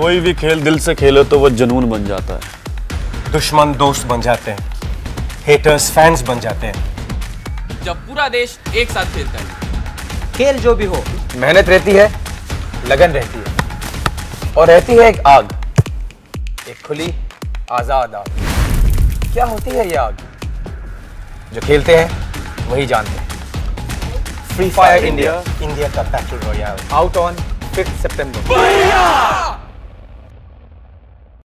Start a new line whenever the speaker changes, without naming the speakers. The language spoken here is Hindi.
कोई भी खेल दिल से खेलो तो वो जुनून बन जाता है।
दुश्मन दोस्त बन जाते हैं, हेटर्स फैंस बन जाते हैं।
जब पूरा देश एक साथ खेलता है।
खेल जो भी हो,
मेहनत रहती है, लगन रहती है, और रहती है एक आग, एक खुली आजाद आग। क्या होती है ये आग? जो खेलते हैं वही जानते हैं। फ्री फायर इंडिया, इंडिया का battle royale, out on 5 September.